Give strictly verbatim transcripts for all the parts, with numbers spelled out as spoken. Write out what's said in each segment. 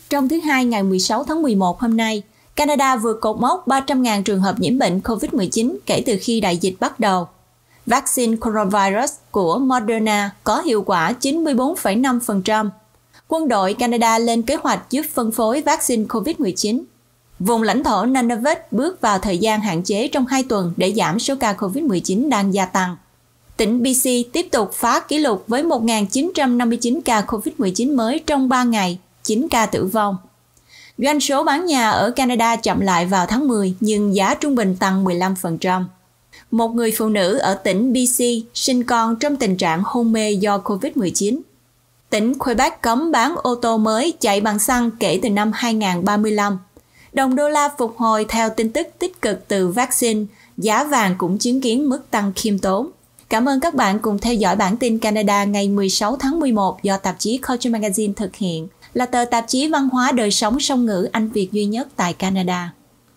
Trong thứ Hai ngày mười sáu tháng mười một hôm nay, Canada vượt cột mốc ba trăm nghìn trường hợp nhiễm bệnh covid mười chín kể từ khi đại dịch bắt đầu. Vaccine coronavirus của Moderna có hiệu quả chín mươi bốn phẩy năm phần trăm. Quân đội Canada lên kế hoạch giúp phân phối vaccine covid mười chín. Vùng lãnh thổ Nunavut bước vào thời gian hạn chế trong hai tuần để giảm số ca covid mười chín đang gia tăng. Tỉnh bê xê tiếp tục phá kỷ lục với một nghìn chín trăm năm mươi chín ca covid mười chín mới trong ba ngày, chín ca tử vong. Doanh số bán nhà ở Canada chậm lại vào tháng mười nhưng giá trung bình tăng mười lăm phần trăm. Một người phụ nữ ở tỉnh bê xê sinh con trong tình trạng hôn mê do covid mười chín. Tỉnh Quebec cấm bán ô tô mới chạy bằng xăng kể từ năm hai nghìn không trăm ba mươi lăm. Đồng đô la phục hồi theo tin tức tích cực từ vaccine, giá vàng cũng chứng kiến mức tăng khiêm tốn. Cảm ơn các bạn cùng theo dõi bản tin Canada ngày mười sáu tháng mười một do tạp chí Culture Magazine thực hiện, là tờ tạp chí văn hóa đời sống song ngữ Anh Việt duy nhất tại Canada.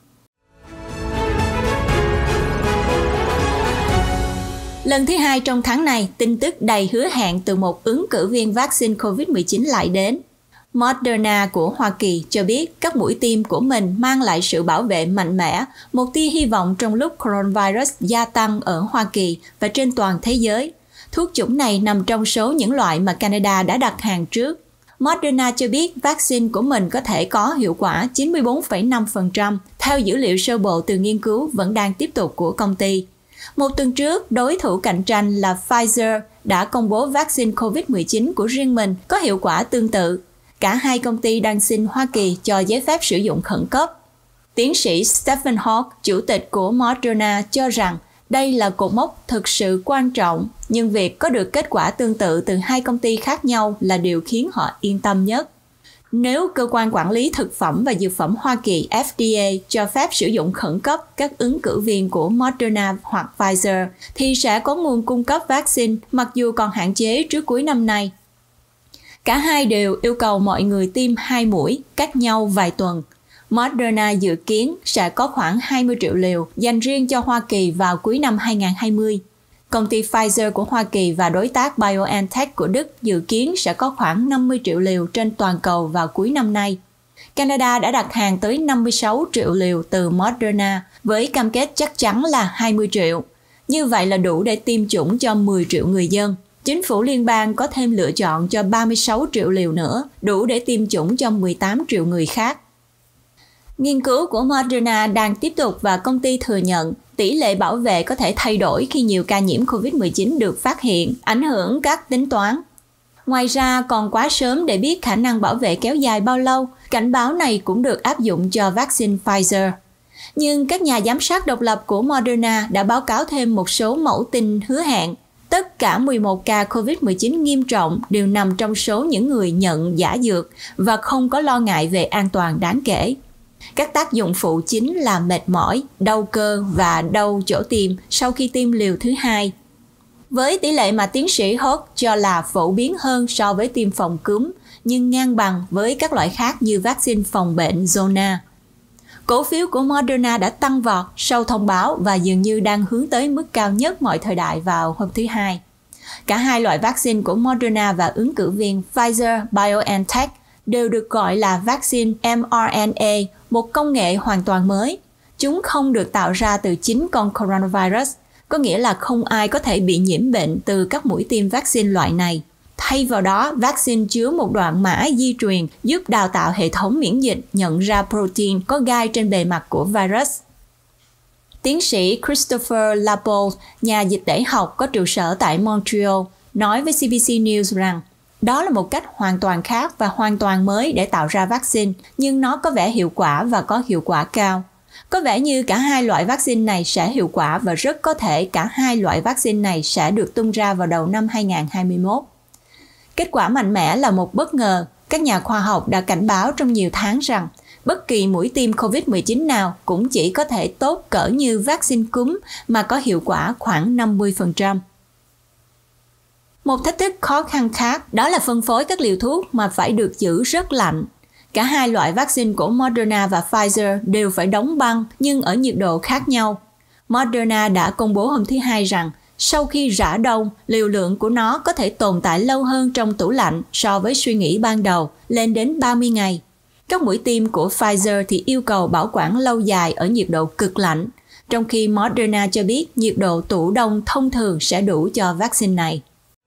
Lần thứ hai trong tháng này, tin tức đầy hứa hẹn từ một ứng cử viên vaccine covid mười chín lại đến. Moderna của Hoa Kỳ cho biết các mũi tiêm của mình mang lại sự bảo vệ mạnh mẽ, một tia hy vọng trong lúc coronavirus gia tăng ở Hoa Kỳ và trên toàn thế giới. Thuốc chủng này nằm trong số những loại mà Canada đã đặt hàng trước. Moderna cho biết vaccine của mình có thể có hiệu quả chín mươi bốn phẩy năm phần trăm, theo dữ liệu sơ bộ từ nghiên cứu vẫn đang tiếp tục của công ty. Một tuần trước, đối thủ cạnh tranh là Pfizer đã công bố vaccine covid mười chín của riêng mình có hiệu quả tương tự. Cả hai công ty đang xin Hoa Kỳ cho giấy phép sử dụng khẩn cấp. Tiến sĩ Stephen Hawk, chủ tịch của Moderna, cho rằng đây là cột mốc thực sự quan trọng, nhưng việc có được kết quả tương tự từ hai công ty khác nhau là điều khiến họ yên tâm nhất. Nếu cơ quan quản lý thực phẩm và dược phẩm Hoa Kỳ F D A cho phép sử dụng khẩn cấp các ứng cử viên của Moderna hoặc Pfizer, thì sẽ có nguồn cung cấp vaccine mặc dù còn hạn chế trước cuối năm nay. Cả hai đều yêu cầu mọi người tiêm hai mũi, cách nhau vài tuần. Moderna dự kiến sẽ có khoảng hai mươi triệu liều dành riêng cho Hoa Kỳ vào cuối năm hai nghìn không trăm hai mươi. Công ty Pfizer của Hoa Kỳ và đối tác BioNTech của Đức dự kiến sẽ có khoảng năm mươi triệu liều trên toàn cầu vào cuối năm nay. Canada đã đặt hàng tới năm mươi sáu triệu liều từ Moderna với cam kết chắc chắn là hai mươi triệu. Như vậy là đủ để tiêm chủng cho mười triệu người dân. Chính phủ liên bang có thêm lựa chọn cho ba mươi sáu triệu liều nữa, đủ để tiêm chủng cho mười tám triệu người khác. Nghiên cứu của Moderna đang tiếp tục và công ty thừa nhận tỷ lệ bảo vệ có thể thay đổi khi nhiều ca nhiễm covid mười chín được phát hiện, ảnh hưởng các tính toán. Ngoài ra, còn quá sớm để biết khả năng bảo vệ kéo dài bao lâu, cảnh báo này cũng được áp dụng cho vaccine Pfizer. Nhưng các nhà giám sát độc lập của Moderna đã báo cáo thêm một số mẫu tin hứa hẹn. Tất cả mười một ca covid mười chín nghiêm trọng đều nằm trong số những người nhận giả dược và không có lo ngại về an toàn đáng kể. Các tác dụng phụ chính là mệt mỏi, đau cơ và đau chỗ tiêm sau khi tiêm liều thứ hai. Với tỷ lệ mà tiến sĩ Hawk cho là phổ biến hơn so với tiêm phòng cúm, nhưng ngang bằng với các loại khác như vaccine phòng bệnh Zona. Cổ phiếu của Moderna đã tăng vọt sau thông báo và dường như đang hướng tới mức cao nhất mọi thời đại vào hôm thứ Hai. Cả hai loại vaccine của Moderna và ứng cử viên Pfizer-BioNTech đều được gọi là vaccine mRNA, một công nghệ hoàn toàn mới. Chúng không được tạo ra từ chính con coronavirus, có nghĩa là không ai có thể bị nhiễm bệnh từ các mũi tiêm vaccine loại này. Thay vào đó, vaccine chứa một đoạn mã di truyền giúp đào tạo hệ thống miễn dịch nhận ra protein có gai trên bề mặt của virus. Tiến sĩ Christopher Lapointe, nhà dịch tễ học có trụ sở tại Montreal, nói với xê bê xê News rằng đó là một cách hoàn toàn khác và hoàn toàn mới để tạo ra vaccine, nhưng nó có vẻ hiệu quả và có hiệu quả cao. Có vẻ như cả hai loại vaccine này sẽ hiệu quả và rất có thể cả hai loại vaccine này sẽ được tung ra vào đầu năm hai nghìn không trăm hai mươi mốt. Kết quả mạnh mẽ là một bất ngờ. Các nhà khoa học đã cảnh báo trong nhiều tháng rằng bất kỳ mũi tiêm covid mười chín nào cũng chỉ có thể tốt cỡ như vaccine cúm mà có hiệu quả khoảng năm mươi phần trăm. Một thách thức khó khăn khác đó là phân phối các liều thuốc mà phải được giữ rất lạnh. Cả hai loại vaccine của Moderna và Pfizer đều phải đóng băng nhưng ở nhiệt độ khác nhau. Moderna đã công bố hôm thứ Hai rằng sau khi rã đông, liều lượng của nó có thể tồn tại lâu hơn trong tủ lạnh so với suy nghĩ ban đầu, lên đến ba mươi ngày. Các mũi tiêm của Pfizer thì yêu cầu bảo quản lâu dài ở nhiệt độ cực lạnh, trong khi Moderna cho biết nhiệt độ tủ đông thông thường sẽ đủ cho vaccine này.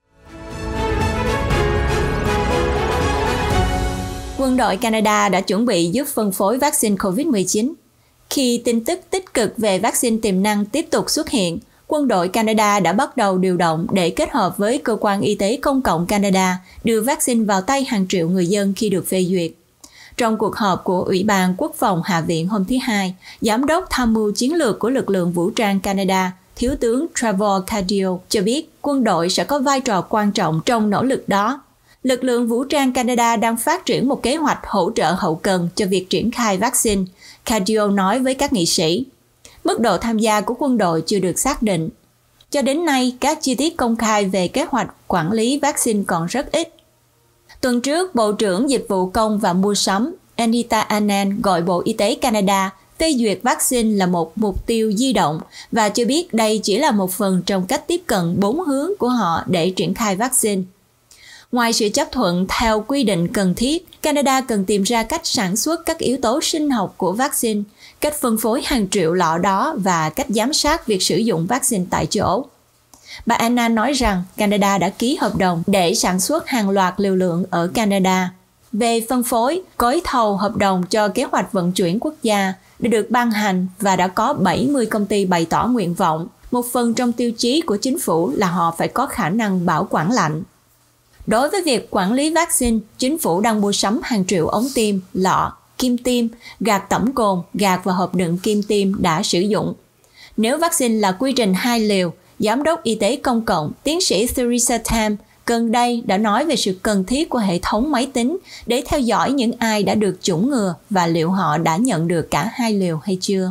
Quân đội Canada đã chuẩn bị giúp phân phối vaccine covid mười chín. Khi tin tức tích cực về vaccine tiềm năng tiếp tục xuất hiện, quân đội Canada đã bắt đầu điều động để kết hợp với Cơ quan Y tế Công cộng Canada đưa vaccine vào tay hàng triệu người dân khi được phê duyệt. Trong cuộc họp của Ủy ban Quốc phòng Hạ viện hôm thứ Hai, Giám đốc tham mưu chiến lược của lực lượng vũ trang Canada, Thiếu tướng Trevor Cardio cho biết quân đội sẽ có vai trò quan trọng trong nỗ lực đó. Lực lượng vũ trang Canada đang phát triển một kế hoạch hỗ trợ hậu cần cho việc triển khai vaccine, Cardio nói với các nghị sĩ. Mức độ tham gia của quân đội chưa được xác định. Cho đến nay, các chi tiết công khai về kế hoạch quản lý vaccine còn rất ít. Tuần trước, Bộ trưởng Dịch vụ Công và Mua sắm Anita Anand gọi Bộ Y tế Canada phê duyệt vaccine là một mục tiêu di động và cho biết đây chỉ là một phần trong cách tiếp cận bốn hướng của họ để triển khai vaccine. Ngoài sự chấp thuận theo quy định cần thiết, Canada cần tìm ra cách sản xuất các yếu tố sinh học của vaccine, cách phân phối hàng triệu lọ đó và cách giám sát việc sử dụng vaccine tại chỗ. Bà Anna nói rằng Canada đã ký hợp đồng để sản xuất hàng loạt liều lượng ở Canada. Về phân phối, gói thầu hợp đồng cho kế hoạch vận chuyển quốc gia đã được ban hành và đã có bảy mươi công ty bày tỏ nguyện vọng. Một phần trong tiêu chí của chính phủ là họ phải có khả năng bảo quản lạnh. Đối với việc quản lý vaccine, chính phủ đang mua sắm hàng triệu ống tiêm, lọ, kim tiêm, gạt tẩm cồn, gạt và hộp đựng kim tiêm đã sử dụng. Nếu vaccine là quy trình hai liều, Giám đốc Y tế Công cộng, tiến sĩ Theresa Tam, gần đây đã nói về sự cần thiết của hệ thống máy tính để theo dõi những ai đã được chủng ngừa và liệu họ đã nhận được cả hai liều hay chưa.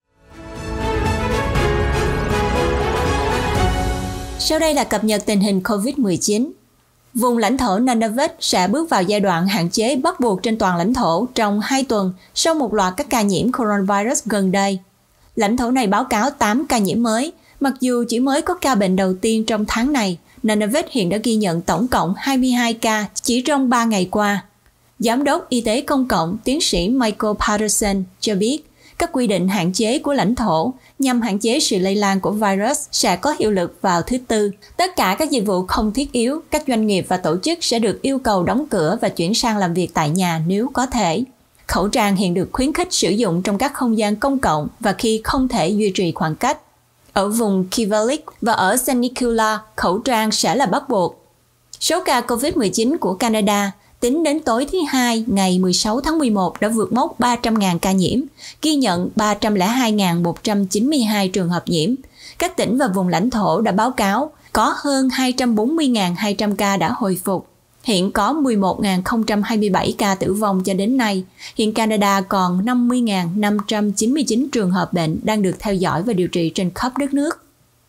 Sau đây là cập nhật tình hình covid mười chín. Vùng lãnh thổ Nunavut sẽ bước vào giai đoạn hạn chế bắt buộc trên toàn lãnh thổ trong hai tuần sau một loạt các ca nhiễm coronavirus gần đây. Lãnh thổ này báo cáo tám ca nhiễm mới. Mặc dù chỉ mới có ca bệnh đầu tiên trong tháng này, Nunavut hiện đã ghi nhận tổng cộng hai mươi hai ca chỉ trong ba ngày qua. Giám đốc Y tế Công cộng tiến sĩ Michael Patterson cho biết các quy định hạn chế của lãnh thổ nhằm hạn chế sự lây lan của virus sẽ có hiệu lực vào thứ Tư. Tất cả các dịch vụ không thiết yếu, các doanh nghiệp và tổ chức sẽ được yêu cầu đóng cửa và chuyển sang làm việc tại nhà nếu có thể. Khẩu trang hiện được khuyến khích sử dụng trong các không gian công cộng và khi không thể duy trì khoảng cách. Ở vùng Kivalliq và ở Saint Nicola, khẩu trang sẽ là bắt buộc. Số ca covid mười chín của Canada tính đến tối thứ Hai ngày mười sáu tháng mười một đã vượt mốc ba trăm nghìn ca nhiễm, ghi nhận ba trăm lẻ hai nghìn một trăm chín mươi hai trường hợp nhiễm. Các tỉnh và vùng lãnh thổ đã báo cáo có hơn hai trăm bốn mươi nghìn hai trăm ca đã hồi phục. Hiện có mười một nghìn không trăm hai mươi bảy ca tử vong cho đến nay. Hiện Canada còn năm mươi nghìn năm trăm chín mươi chín trường hợp bệnh đang được theo dõi và điều trị trên khắp đất nước.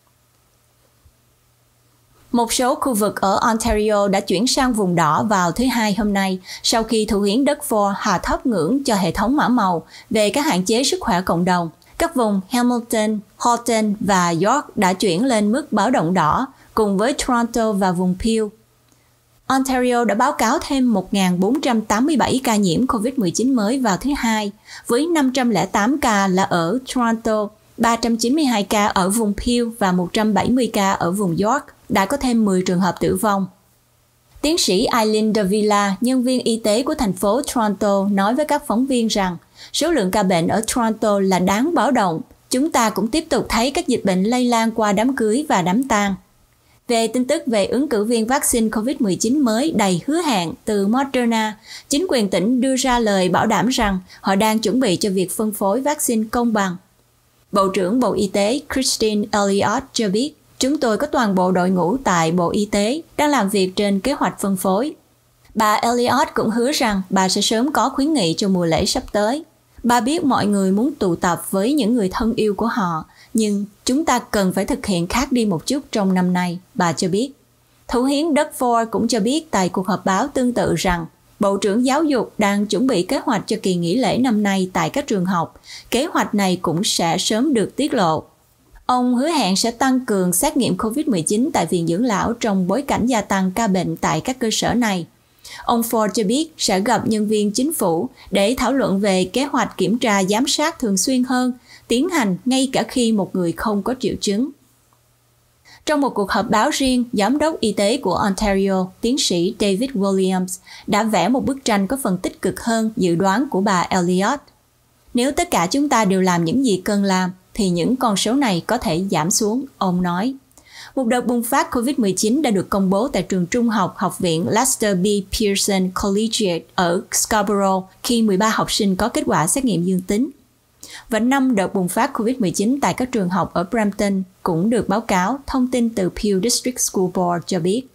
Một số khu vực ở Ontario đã chuyển sang vùng đỏ vào thứ Hai hôm nay sau khi thủ hiến Doug Ford hạ thấp ngưỡng cho hệ thống mã màu về các hạn chế sức khỏe cộng đồng. Các vùng Hamilton, Halton và York đã chuyển lên mức báo động đỏ cùng với Toronto và vùng Peel. Ontario đã báo cáo thêm một nghìn bốn trăm tám mươi bảy ca nhiễm covid mười chín mới vào thứ Hai, với năm trăm lẻ tám ca là ở Toronto, ba trăm chín mươi hai ca ở vùng Peel và một trăm bảy mươi ca ở vùng York. Đã có thêm mười trường hợp tử vong. Tiến sĩ Eileen Davila, nhân viên y tế của thành phố Toronto, nói với các phóng viên rằng số lượng ca bệnh ở Toronto là đáng báo động. Chúng ta cũng tiếp tục thấy các dịch bệnh lây lan qua đám cưới và đám tang. Về tin tức về ứng cử viên vaccine covid mười chín mới đầy hứa hẹn từ Moderna, chính quyền tỉnh đưa ra lời bảo đảm rằng họ đang chuẩn bị cho việc phân phối vaccine công bằng. Bộ trưởng Bộ Y tế Christine Elliott cho biết, chúng tôi có toàn bộ đội ngũ tại Bộ Y tế đang làm việc trên kế hoạch phân phối. Bà Elliott cũng hứa rằng bà sẽ sớm có khuyến nghị cho mùa lễ sắp tới. Bà biết mọi người muốn tụ tập với những người thân yêu của họ, nhưng chúng ta cần phải thực hiện khác đi một chút trong năm nay, bà cho biết. Thủ hiến Doug Ford cũng cho biết tại cuộc họp báo tương tự rằng Bộ trưởng Giáo dục đang chuẩn bị kế hoạch cho kỳ nghỉ lễ năm nay tại các trường học. Kế hoạch này cũng sẽ sớm được tiết lộ. Ông hứa hẹn sẽ tăng cường xét nghiệm covid mười chín tại viện dưỡng lão trong bối cảnh gia tăng ca bệnh tại các cơ sở này. Ông Ford cho biết sẽ gặp nhân viên chính phủ để thảo luận về kế hoạch kiểm tra giám sát thường xuyên hơn, tiến hành ngay cả khi một người không có triệu chứng. Trong một cuộc họp báo riêng, Giám đốc y tế của Ontario, tiến sĩ David Williams, đã vẽ một bức tranh có phần tích cực hơn dự đoán của bà Elliott. Nếu tất cả chúng ta đều làm những gì cần làm, thì những con số này có thể giảm xuống, ông nói. Một đợt bùng phát covid mười chín đã được công bố tại trường trung học học viện Lester B. Pearson Collegiate ở Scarborough khi mười ba học sinh có kết quả xét nghiệm dương tính. Và năm đợt bùng phát covid mười chín tại các trường học ở Brampton cũng được báo cáo, thông tin từ Peel District School Board cho biết.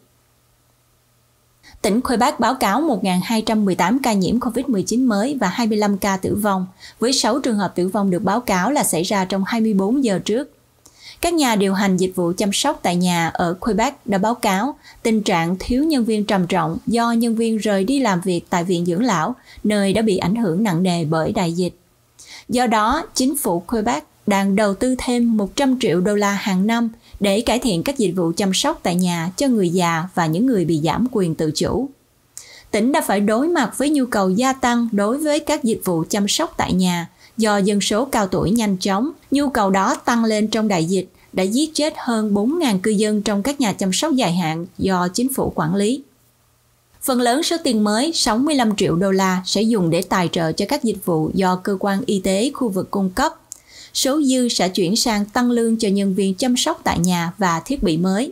Tỉnh Quebec báo cáo một nghìn hai trăm mười tám ca nhiễm covid mười chín mới và hai mươi lăm ca tử vong, với sáu trường hợp tử vong được báo cáo là xảy ra trong hai mươi bốn giờ trước. Các nhà điều hành dịch vụ chăm sóc tại nhà ở Quebec đã báo cáo tình trạng thiếu nhân viên trầm trọng do nhân viên rời đi làm việc tại viện dưỡng lão, nơi đã bị ảnh hưởng nặng nề bởi đại dịch. Do đó, chính phủ Quebec đang đầu tư thêm một trăm triệu đô la hàng năm để cải thiện các dịch vụ chăm sóc tại nhà cho người già và những người bị giảm quyền tự chủ. Tỉnh đã phải đối mặt với nhu cầu gia tăng đối với các dịch vụ chăm sóc tại nhà do dân số cao tuổi nhanh chóng. Nhu cầu đó tăng lên trong đại dịch đã giết chết hơn bốn nghìn cư dân trong các nhà chăm sóc dài hạn do chính phủ quản lý. Phần lớn số tiền mới, sáu mươi lăm triệu đô la, sẽ dùng để tài trợ cho các dịch vụ do cơ quan y tế khu vực cung cấp. Số dư sẽ chuyển sang tăng lương cho nhân viên chăm sóc tại nhà và thiết bị mới.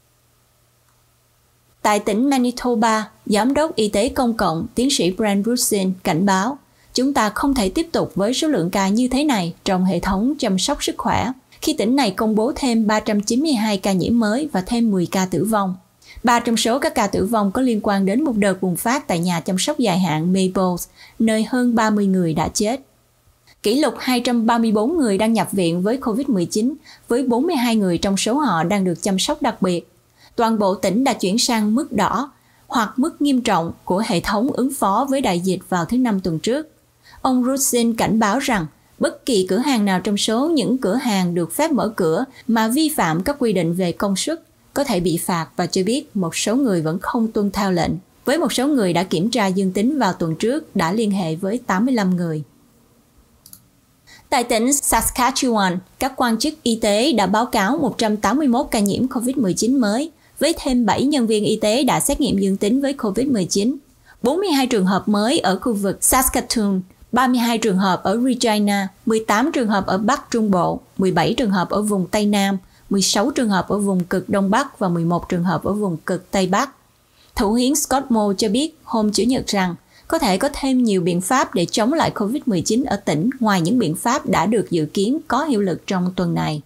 Tại tỉnh Manitoba, Giám đốc Y tế Công cộng tiến sĩ Brent Rusin cảnh báo, chúng ta không thể tiếp tục với số lượng ca như thế này trong hệ thống chăm sóc sức khỏe, khi tỉnh này công bố thêm ba trăm chín mươi hai ca nhiễm mới và thêm mười ca tử vong. Ba trong số các ca tử vong có liên quan đến một đợt bùng phát tại nhà chăm sóc dài hạn Maples, nơi hơn ba mươi người đã chết. Kỷ lục hai trăm ba mươi bốn người đang nhập viện với covid mười chín, với bốn mươi hai người trong số họ đang được chăm sóc đặc biệt. Toàn bộ tỉnh đã chuyển sang mức đỏ hoặc mức nghiêm trọng của hệ thống ứng phó với đại dịch vào thứ Năm tuần trước. Ông Rusin cảnh báo rằng bất kỳ cửa hàng nào trong số những cửa hàng được phép mở cửa mà vi phạm các quy định về công suất có thể bị phạt, và cho biết một số người vẫn không tuân theo lệnh. Với một số người đã kiểm tra dương tính vào tuần trước đã liên hệ với tám mươi lăm người. Tại tỉnh Saskatchewan, các quan chức y tế đã báo cáo một trăm tám mươi mốt ca nhiễm covid mười chín mới, với thêm bảy nhân viên y tế đã xét nghiệm dương tính với covid mười chín. bốn mươi hai trường hợp mới ở khu vực Saskatoon, ba mươi hai trường hợp ở Regina, mười tám trường hợp ở Bắc Trung Bộ, mười bảy trường hợp ở vùng Tây Nam, mười sáu trường hợp ở vùng cực Đông Bắc và mười một trường hợp ở vùng cực Tây Bắc. Thủ hiến Scott Moe cho biết hôm Chủ nhật rằng có thể có thêm nhiều biện pháp để chống lại covid mười chín ở tỉnh ngoài những biện pháp đã được dự kiến có hiệu lực trong tuần này.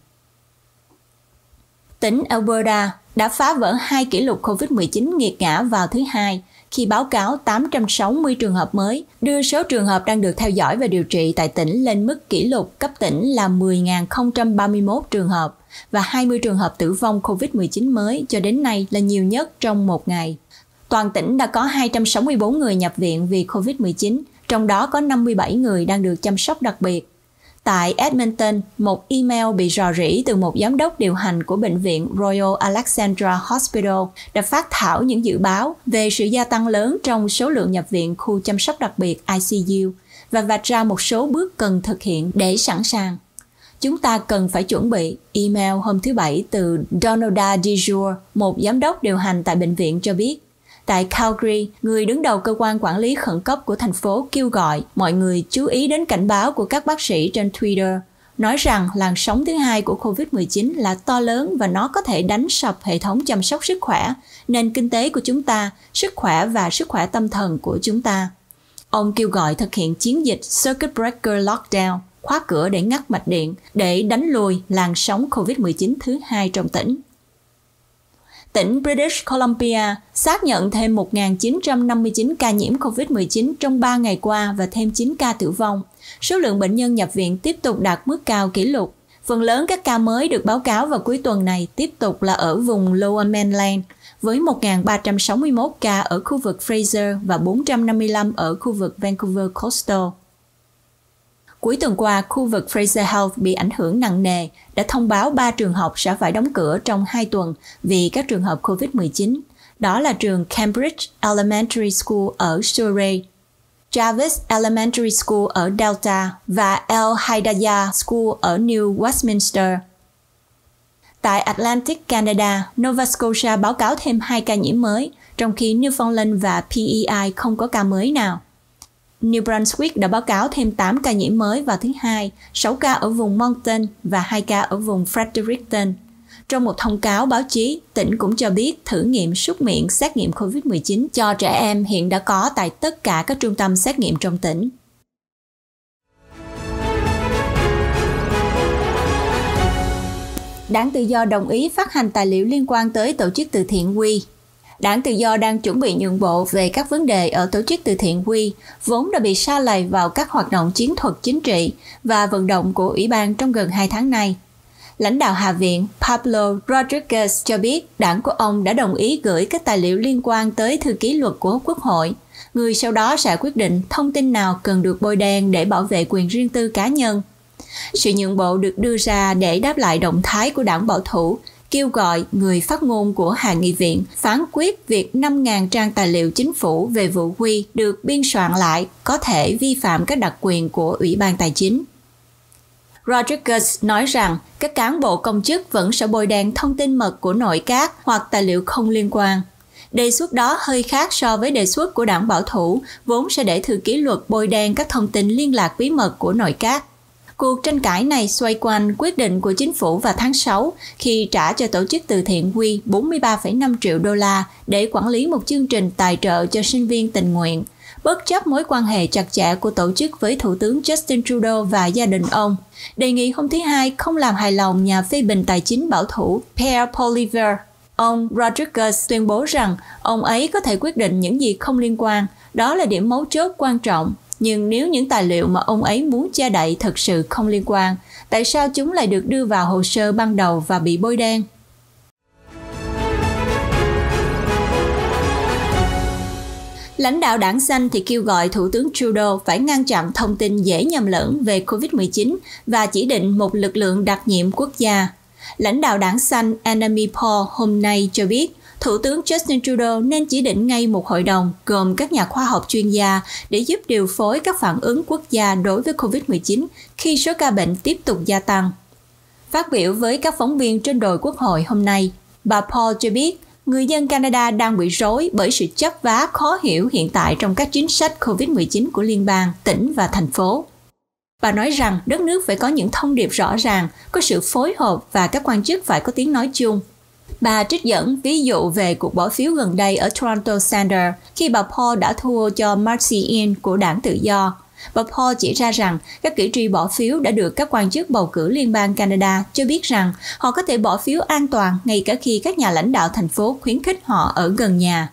Tỉnh Alberta đã phá vỡ hai kỷ lục covid mười chín nghiệt ngã vào thứ Hai khi báo cáo tám trăm sáu mươi trường hợp mới, đưa số trường hợp đang được theo dõi và điều trị tại tỉnh lên mức kỷ lục cấp tỉnh là mười nghìn không trăm ba mươi mốt trường hợp và hai mươi trường hợp tử vong covid mười chín mới cho đến nay là nhiều nhất trong một ngày. Toàn tỉnh đã có hai trăm sáu mươi bốn người nhập viện vì covid mười chín, trong đó có năm mươi bảy người đang được chăm sóc đặc biệt. Tại Edmonton, một email bị rò rỉ từ một giám đốc điều hành của bệnh viện Royal Alexandra Hospital đã phát thảo những dự báo về sự gia tăng lớn trong số lượng nhập viện khu chăm sóc đặc biệt I C U và vạch ra một số bước cần thực hiện để sẵn sàng. Chúng ta cần phải chuẩn bị, email hôm thứ Bảy từ Donalda Dejour, một giám đốc điều hành tại bệnh viện cho biết. Tại Calgary, người đứng đầu cơ quan quản lý khẩn cấp của thành phố kêu gọi mọi người chú ý đến cảnh báo của các bác sĩ trên Twitter, nói rằng làn sóng thứ hai của covid mười chín là to lớn và nó có thể đánh sập hệ thống chăm sóc sức khỏe, nền kinh tế của chúng ta, sức khỏe và sức khỏe tâm thần của chúng ta. Ông kêu gọi thực hiện chiến dịch Circuit Breaker Lockdown, khóa cửa để ngắt mạch điện, để đánh lùi làn sóng covid mười chín thứ hai trong tỉnh. Tỉnh British Columbia xác nhận thêm một nghìn chín trăm năm mươi chín ca nhiễm covid mười chín trong ba ngày qua và thêm chín ca tử vong. Số lượng bệnh nhân nhập viện tiếp tục đạt mức cao kỷ lục. Phần lớn các ca mới được báo cáo vào cuối tuần này tiếp tục là ở vùng Lower Mainland, với một nghìn ba trăm sáu mươi mốt ca ở khu vực Fraser và bốn trăm năm mươi lăm ở khu vực Vancouver Coastal. Cuối tuần qua, khu vực Fraser Health bị ảnh hưởng nặng nề, đã thông báo ba trường học sẽ phải đóng cửa trong hai tuần vì các trường hợp covid mười chín. đó là trường Cambridge Elementary School ở Surrey, Jarvis Elementary School ở Delta và El Hidayah School ở New Westminster. Tại Atlantic Canada, Nova Scotia báo cáo thêm hai ca nhiễm mới, trong khi Newfoundland và pê e i không có ca mới nào. New Brunswick đã báo cáo thêm tám ca nhiễm mới vào thứ Hai, sáu ca ở vùng Moncton và hai ca ở vùng Fredericton. Trong một thông cáo báo chí, tỉnh cũng cho biết thử nghiệm súc miệng xét nghiệm covid mười chín cho trẻ em hiện đã có tại tất cả các trung tâm xét nghiệm trong tỉnh. Đảng Tự do đồng ý phát hành tài liệu liên quan tới tổ chức từ thiện quy. Đảng Tự do đang chuẩn bị nhượng bộ về các vấn đề ở tổ chức từ thiện quy, vốn đã bị sa lầy vào các hoạt động chiến thuật chính trị và vận động của Ủy ban trong gần hai tháng nay. Lãnh đạo Hạ viện Pablo Rodriguez cho biết đảng của ông đã đồng ý gửi các tài liệu liên quan tới thư ký luật của Quốc hội, người sau đó sẽ quyết định thông tin nào cần được bôi đen để bảo vệ quyền riêng tư cá nhân. Sự nhượng bộ được đưa ra để đáp lại động thái của đảng bảo thủ, kêu gọi người phát ngôn của Hạ nghị viện phán quyết việc năm nghìn trang tài liệu chính phủ về vụ quy được biên soạn lại có thể vi phạm các đặc quyền của Ủy ban Tài chính. Rodriguez nói rằng các cán bộ công chức vẫn sẽ bôi đen thông tin mật của nội các hoặc tài liệu không liên quan. Đề xuất đó hơi khác so với đề xuất của đảng bảo thủ, vốn sẽ để thư ký luật bôi đen các thông tin liên lạc bí mật của nội các. Cuộc tranh cãi này xoay quanh quyết định của chính phủ vào tháng sáu khi trả cho tổ chức từ thiện quy bốn mươi ba phẩy năm triệu đô la để quản lý một chương trình tài trợ cho sinh viên tình nguyện, bất chấp mối quan hệ chặt chẽ của tổ chức với Thủ tướng Justin Trudeau và gia đình ông. Đề nghị hôm thứ Hai không làm hài lòng nhà phê bình tài chính bảo thủ Pierre Poilievre. Ông Rodriguez tuyên bố rằng ông ấy có thể quyết định những gì không liên quan, đó là điểm mấu chốt quan trọng. Nhưng nếu những tài liệu mà ông ấy muốn che đậy thực sự không liên quan, tại sao chúng lại được đưa vào hồ sơ ban đầu và bị bôi đen? Lãnh đạo đảng Xanh thì kêu gọi Thủ tướng Trudeau phải ngăn chặn thông tin dễ nhầm lẫn về covid mười chín và chỉ định một lực lượng đặc nhiệm quốc gia. Lãnh đạo đảng Xanh Annamie Paul hôm nay cho biết Thủ tướng Justin Trudeau nên chỉ định ngay một hội đồng gồm các nhà khoa học chuyên gia để giúp điều phối các phản ứng quốc gia đối với covid mười chín khi số ca bệnh tiếp tục gia tăng. Phát biểu với các phóng viên trên đồi Quốc hội hôm nay, bà Paul cho biết người dân Canada đang bị rối bởi sự chấp vá khó hiểu hiện tại trong các chính sách covid mười chín của liên bang, tỉnh và thành phố. Bà nói rằng đất nước phải có những thông điệp rõ ràng, có sự phối hợp và các quan chức phải có tiếng nói chung. Bà trích dẫn ví dụ về cuộc bỏ phiếu gần đây ở Toronto Centre khi bà Paul đã thua cho Marcy Inn của đảng Tự do. Bà Paul chỉ ra rằng các cử tri bỏ phiếu đã được các quan chức bầu cử liên bang Canada cho biết rằng họ có thể bỏ phiếu an toàn ngay cả khi các nhà lãnh đạo thành phố khuyến khích họ ở gần nhà.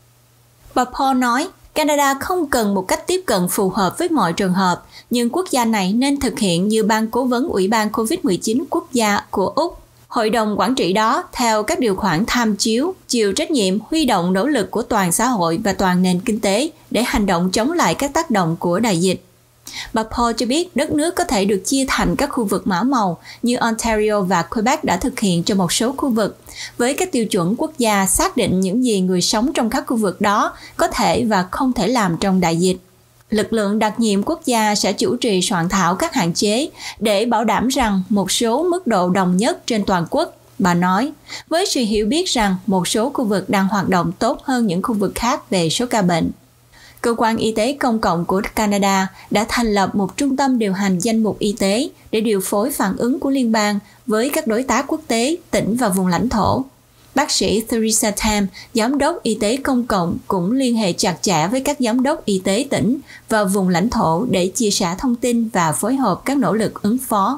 Bà Paul nói, Canada không cần một cách tiếp cận phù hợp với mọi trường hợp, nhưng quốc gia này nên thực hiện như ban cố vấn Ủy ban covid mười chín quốc gia của Úc. Hội đồng quản trị đó, theo các điều khoản tham chiếu, chịu trách nhiệm huy động nỗ lực của toàn xã hội và toàn nền kinh tế để hành động chống lại các tác động của đại dịch. Bà Paul cho biết đất nước có thể được chia thành các khu vực mã màu như Ontario và Quebec đã thực hiện cho một số khu vực, với các tiêu chuẩn quốc gia xác định những gì người sống trong các khu vực đó có thể và không thể làm trong đại dịch. Lực lượng đặc nhiệm quốc gia sẽ chủ trì soạn thảo các hạn chế để bảo đảm rằng một số mức độ đồng nhất trên toàn quốc, bà nói, với sự hiểu biết rằng một số khu vực đang hoạt động tốt hơn những khu vực khác về số ca bệnh. Cơ quan Y tế Công cộng của Canada đã thành lập một trung tâm điều hành danh mục y tế để điều phối phản ứng của liên bang với các đối tác quốc tế, tỉnh và vùng lãnh thổ. Bác sĩ Theresa Tam, Giám đốc Y tế Công cộng, cũng liên hệ chặt chẽ với các giám đốc y tế tỉnh và vùng lãnh thổ để chia sẻ thông tin và phối hợp các nỗ lực ứng phó.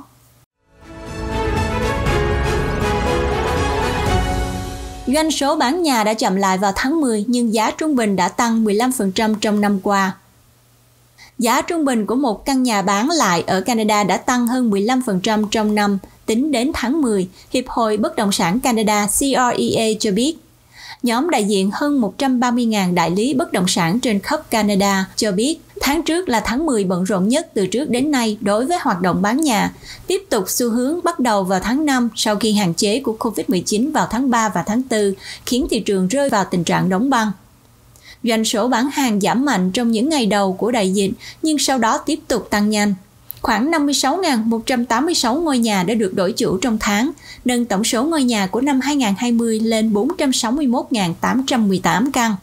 Doanh số bán nhà đã chậm lại vào tháng mười nhưng giá trung bình đã tăng mười lăm phần trăm trong năm qua. Giá trung bình của một căn nhà bán lại ở Canada đã tăng hơn mười lăm phần trăm trong năm tính đến tháng mười, Hiệp hội Bất động sản Canada C R E A cho biết. Nhóm đại diện hơn một trăm ba mươi nghìn đại lý bất động sản trên khắp Canada cho biết Tháng trước là tháng mười bận rộn nhất từ trước đến nay đối với hoạt động bán nhà, tiếp tục xu hướng bắt đầu vào tháng năm sau khi hạn chế của covid mười chín vào tháng ba và tháng tư khiến thị trường rơi vào tình trạng đóng băng. Doanh số bán hàng giảm mạnh trong những ngày đầu của đại dịch nhưng sau đó tiếp tục tăng nhanh. Khoảng năm mươi sáu nghìn một trăm tám mươi sáu ngôi nhà đã được đổi chủ trong tháng, nâng tổng số ngôi nhà của năm hai nghìn không trăm hai mươi lên bốn trăm sáu mươi mốt nghìn tám trăm mười tám căn.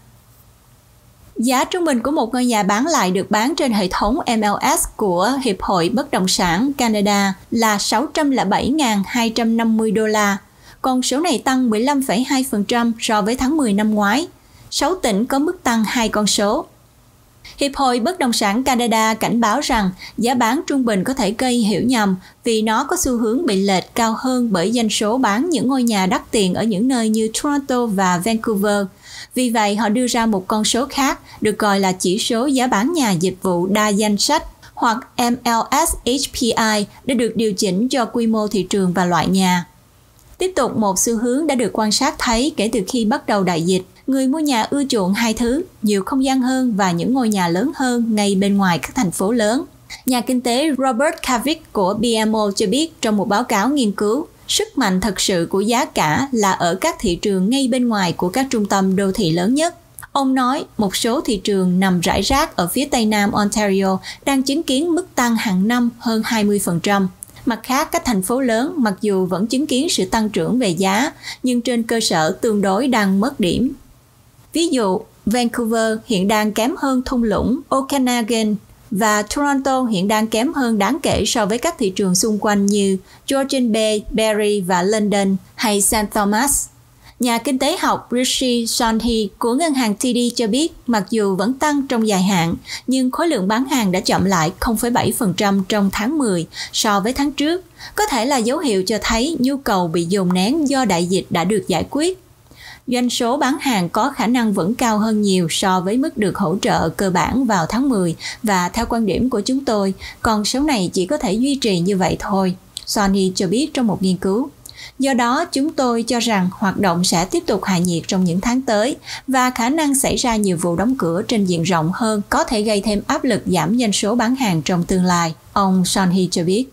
Giá trung bình của một ngôi nhà bán lại được bán trên hệ thống M L S của Hiệp hội Bất động sản Canada là sáu trăm lẻ bảy nghìn hai trăm năm mươi đô la. Con số này tăng mười lăm phẩy hai phần trăm so với tháng mười năm ngoái. sáu tỉnh có mức tăng hai con số. Hiệp hội Bất động sản Canada cảnh báo rằng giá bán trung bình có thể gây hiểu nhầm vì nó có xu hướng bị lệch cao hơn bởi doanh số bán những ngôi nhà đắt tiền ở những nơi như Toronto và Vancouver. Vì vậy, họ đưa ra một con số khác được gọi là chỉ số giá bán nhà dịch vụ đa danh sách hoặc M L S H P I để được điều chỉnh cho quy mô thị trường và loại nhà. Tiếp tục một xu hướng đã được quan sát thấy kể từ khi bắt đầu đại dịch. Người mua nhà ưa chuộng hai thứ, nhiều không gian hơn và những ngôi nhà lớn hơn ngay bên ngoài các thành phố lớn. Nhà kinh tế Robert Kavic của B M O cho biết trong một báo cáo nghiên cứu, sức mạnh thật sự của giá cả là ở các thị trường ngay bên ngoài của các trung tâm đô thị lớn nhất. Ông nói một số thị trường nằm rải rác ở phía tây nam Ontario đang chứng kiến mức tăng hàng năm hơn hai mươi phần trăm. Mặt khác, các thành phố lớn mặc dù vẫn chứng kiến sự tăng trưởng về giá, nhưng trên cơ sở tương đối đang mất điểm. Ví dụ, Vancouver hiện đang kém hơn thung lũng Okanagan và Toronto hiện đang kém hơn đáng kể so với các thị trường xung quanh như Georgian Bay, Barrie và London hay Saint Thomas. Nhà kinh tế học Rishi Sonhi của ngân hàng T D cho biết mặc dù vẫn tăng trong dài hạn, nhưng khối lượng bán hàng đã chậm lại không phẩy bảy phần trăm trong tháng mười so với tháng trước, có thể là dấu hiệu cho thấy nhu cầu bị dồn nén do đại dịch đã được giải quyết. Doanh số bán hàng có khả năng vẫn cao hơn nhiều so với mức được hỗ trợ cơ bản vào tháng mười và theo quan điểm của chúng tôi, con số này chỉ có thể duy trì như vậy thôi, Sonny cho biết trong một nghiên cứu. Do đó, chúng tôi cho rằng hoạt động sẽ tiếp tục hạ nhiệt trong những tháng tới và khả năng xảy ra nhiều vụ đóng cửa trên diện rộng hơn có thể gây thêm áp lực giảm doanh số bán hàng trong tương lai, ông Sonny cho biết.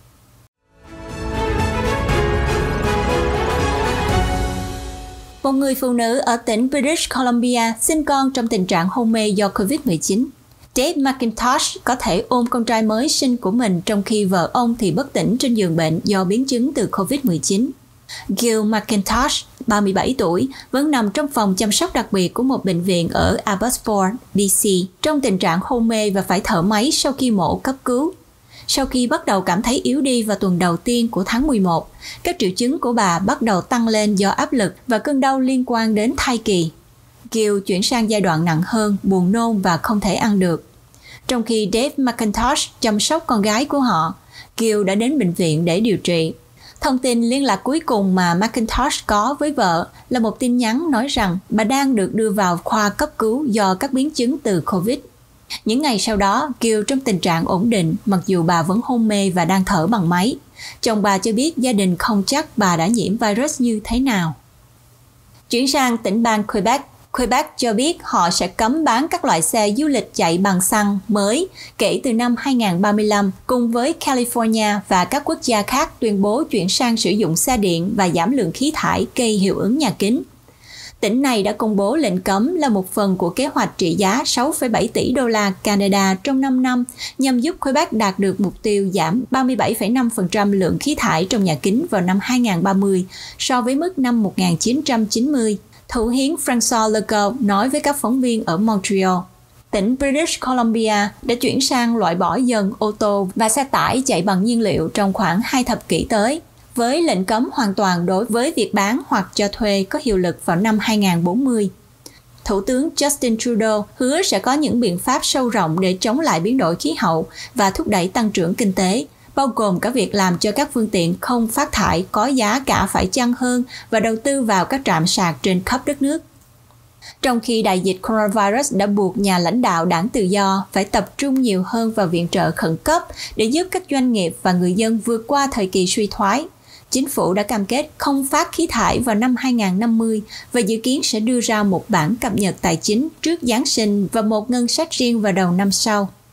Một người phụ nữ ở tỉnh British Columbia sinh con trong tình trạng hôn mê do covid mười chín. Dave McIntosh có thể ôm con trai mới sinh của mình trong khi vợ ông thì bất tỉnh trên giường bệnh do biến chứng từ covid mười chín. Gil McIntosh, ba mươi bảy tuổi, vẫn nằm trong phòng chăm sóc đặc biệt của một bệnh viện ở Abbotsford, B C, trong tình trạng hôn mê và phải thở máy sau khi mổ cấp cứu. Sau khi bắt đầu cảm thấy yếu đi vào tuần đầu tiên của tháng mười một, các triệu chứng của bà bắt đầu tăng lên do áp lực và cơn đau liên quan đến thai kỳ. Gil chuyển sang giai đoạn nặng hơn, buồn nôn và không thể ăn được. Trong khi Dave McIntosh chăm sóc con gái của họ, Gil đã đến bệnh viện để điều trị. Thông tin liên lạc cuối cùng mà McIntosh có với vợ là một tin nhắn nói rằng bà đang được đưa vào khoa cấp cứu do các biến chứng từ Covid. Những ngày sau đó, Gil trong tình trạng ổn định mặc dù bà vẫn hôn mê và đang thở bằng máy. Chồng bà cho biết gia đình không chắc bà đã nhiễm virus như thế nào. Chuyển sang tỉnh bang Quebec. Quebec cho biết họ sẽ cấm bán các loại xe du lịch chạy bằng xăng mới kể từ năm hai nghìn không trăm ba mươi lăm, cùng với California và các quốc gia khác tuyên bố chuyển sang sử dụng xe điện và giảm lượng khí thải gây hiệu ứng nhà kính. Tỉnh này đã công bố lệnh cấm là một phần của kế hoạch trị giá sáu phẩy bảy tỷ đô la Canada trong năm năm nhằm giúp Quebec đạt được mục tiêu giảm ba mươi bảy phẩy năm phần trăm lượng khí thải trong nhà kính vào năm hai nghìn không trăm ba mươi so với mức năm một nghìn chín trăm chín mươi. Thủ hiến François Legault nói với các phóng viên ở Montreal. Tỉnh British Columbia đã chuyển sang loại bỏ dần ô tô và xe tải chạy bằng nhiên liệu trong khoảng hai thập kỷ tới, với lệnh cấm hoàn toàn đối với việc bán hoặc cho thuê có hiệu lực vào năm hai nghìn không trăm bốn mươi. Thủ tướng Justin Trudeau hứa sẽ có những biện pháp sâu rộng để chống lại biến đổi khí hậu và thúc đẩy tăng trưởng kinh tế, bao gồm cả việc làm cho các phương tiện không phát thải có giá cả phải chăng hơn và đầu tư vào các trạm sạc trên khắp đất nước. Trong khi đại dịch coronavirus đã buộc nhà lãnh đạo đảng Tự do phải tập trung nhiều hơn vào viện trợ khẩn cấp để giúp các doanh nghiệp và người dân vượt qua thời kỳ suy thoái, chính phủ đã cam kết không phát khí thải vào năm hai nghìn không trăm năm mươi và dự kiến sẽ đưa ra một bản cập nhật tài chính trước Giáng sinh và một ngân sách riêng vào đầu năm sau.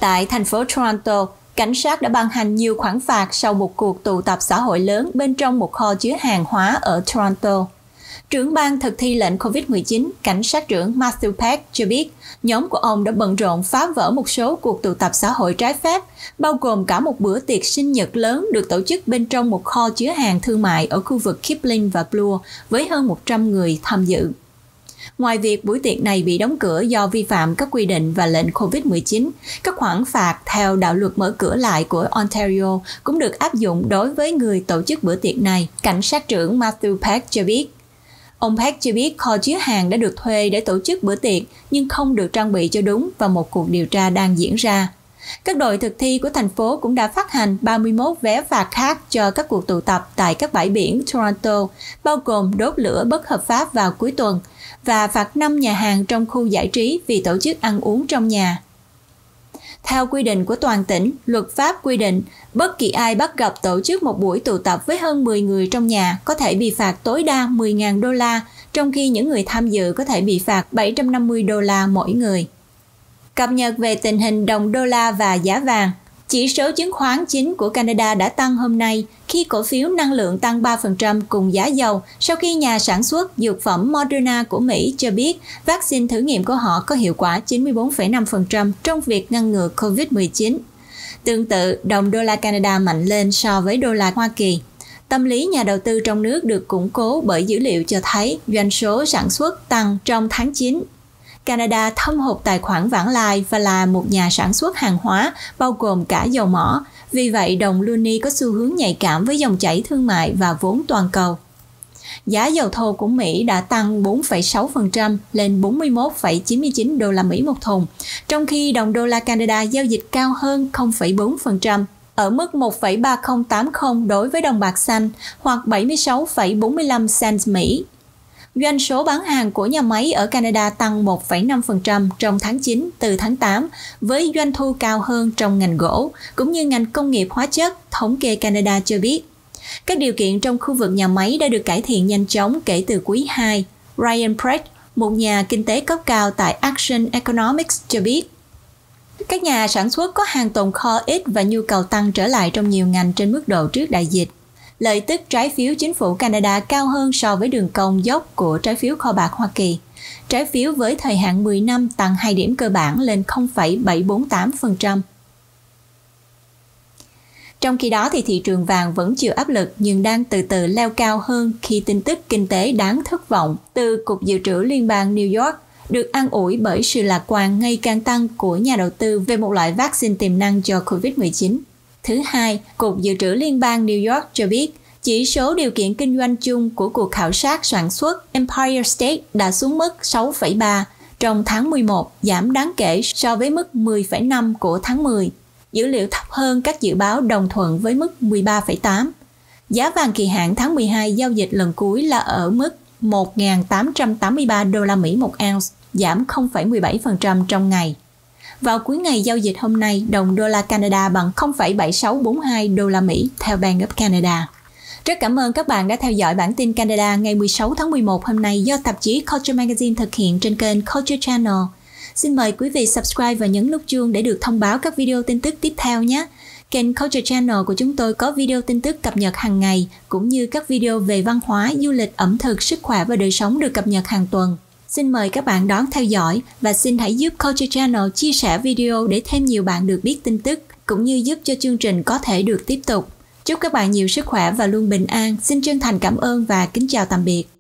Tại thành phố Toronto, cảnh sát đã ban hành nhiều khoản phạt sau một cuộc tụ tập xã hội lớn bên trong một kho chứa hàng hóa ở Toronto. Trưởng ban thực thi lệnh covid mười chín, cảnh sát trưởng Matthew Peck cho biết nhóm của ông đã bận rộn phá vỡ một số cuộc tụ tập xã hội trái phép, bao gồm cả một bữa tiệc sinh nhật lớn được tổ chức bên trong một kho chứa hàng thương mại ở khu vực Kipling và Bloor với hơn một trăm người tham dự. Ngoài việc buổi tiệc này bị đóng cửa do vi phạm các quy định và lệnh covid mười chín, các khoản phạt theo đạo luật mở cửa lại của Ontario cũng được áp dụng đối với người tổ chức bữa tiệc này, cảnh sát trưởng Matthew Peck cho biết. Ông Peck cho biết kho chứa hàng đã được thuê để tổ chức bữa tiệc nhưng không được trang bị cho đúng và một cuộc điều tra đang diễn ra. Các đội thực thi của thành phố cũng đã phát hành ba mươi mốt vé phạt khác cho các cuộc tụ tập tại các bãi biển Toronto, bao gồm đốt lửa bất hợp pháp vào cuối tuần và phạt năm nhà hàng trong khu giải trí vì tổ chức ăn uống trong nhà. Theo quy định của toàn tỉnh, luật pháp quy định bất kỳ ai bắt gặp tổ chức một buổi tụ tập với hơn mười người trong nhà có thể bị phạt tối đa mười nghìn đô la, trong khi những người tham dự có thể bị phạt bảy trăm năm mươi đô la mỗi người. Cập nhật về tình hình đồng đô la và giá vàng. Chỉ số chứng khoán chính của Canada đã tăng hôm nay khi cổ phiếu năng lượng tăng ba phần trăm cùng giá dầu sau khi nhà sản xuất dược phẩm Moderna của Mỹ cho biết vaccine thử nghiệm của họ có hiệu quả chín mươi bốn phẩy năm phần trăm trong việc ngăn ngừa covid mười chín. Tương tự, đồng đô la Canada mạnh lên so với đô la Hoa Kỳ. Tâm lý nhà đầu tư trong nước được củng cố bởi dữ liệu cho thấy doanh số sản xuất tăng trong tháng chín. Canada thâm hụt tài khoản vãng lai và là một nhà sản xuất hàng hóa bao gồm cả dầu mỏ. Vì vậy, đồng loonie có xu hướng nhạy cảm với dòng chảy thương mại và vốn toàn cầu. Giá dầu thô của Mỹ đã tăng bốn phẩy sáu phần trăm lên bốn mươi mốt phẩy chín mươi chín đô la Mỹ một thùng, trong khi đồng đô la Canada giao dịch cao hơn không phẩy bốn phần trăm ở mức một phẩy ba không tám không đối với đồng bạc xanh hoặc bảy mươi sáu phẩy bốn mươi lăm cent Mỹ. Doanh số bán hàng của nhà máy ở Canada tăng một phẩy năm phần trăm trong tháng chín từ tháng tám, với doanh thu cao hơn trong ngành gỗ, cũng như ngành công nghiệp hóa chất, thống kê Canada cho biết. Các điều kiện trong khu vực nhà máy đã được cải thiện nhanh chóng kể từ quý hai. Ryan Pratt, một nhà kinh tế cấp cao tại Action Economics cho biết. Các nhà sản xuất có hàng tồn kho ít và nhu cầu tăng trở lại trong nhiều ngành trên mức độ trước đại dịch. Lợi tức trái phiếu chính phủ Canada cao hơn so với đường cong dốc của trái phiếu kho bạc Hoa Kỳ. Trái phiếu với thời hạn mười năm tăng hai điểm cơ bản lên không phẩy bảy bốn tám phần trăm. Trong khi đó thì thị trường vàng vẫn chịu áp lực nhưng đang từ từ leo cao hơn khi tin tức kinh tế đáng thất vọng từ Cục Dự trữ Liên bang New York được an ủi bởi sự lạc quan ngày càng tăng của nhà đầu tư về một loại vaccine tiềm năng cho covid mười chín. Thứ hai, Cục Dự trữ Liên bang New York cho biết chỉ số điều kiện kinh doanh chung của cuộc khảo sát sản xuất Empire State đã xuống mức sáu phẩy ba trong tháng mười một, giảm đáng kể so với mức mười phẩy năm của tháng mười. Dữ liệu thấp hơn các dự báo đồng thuận với mức mười ba phẩy tám. Giá vàng kỳ hạn tháng mười hai giao dịch lần cuối là ở mức một nghìn tám trăm tám mươi ba đô la Mỹ một ounce, giảm không phẩy mười bảy phần trăm trong ngày. Vào cuối ngày giao dịch hôm nay, đồng đô la Canada bằng không phẩy bảy sáu bốn hai đô la Mỹ theo Bank of Canada. Rất cảm ơn các bạn đã theo dõi bản tin Canada ngày mười sáu tháng mười một hôm nay do tạp chí Culture Magazine thực hiện trên kênh Culture Channel. Xin mời quý vị subscribe và nhấn nút chuông để được thông báo các video tin tức tiếp theo nhé. Kênh Culture Channel của chúng tôi có video tin tức cập nhật hàng ngày, cũng như các video về văn hóa, du lịch, ẩm thực, sức khỏe và đời sống được cập nhật hàng tuần. Xin mời các bạn đón theo dõi và xin hãy giúp Culture Channel chia sẻ video để thêm nhiều bạn được biết tin tức, cũng như giúp cho chương trình có thể được tiếp tục. Chúc các bạn nhiều sức khỏe và luôn bình an. Xin chân thành cảm ơn và kính chào tạm biệt.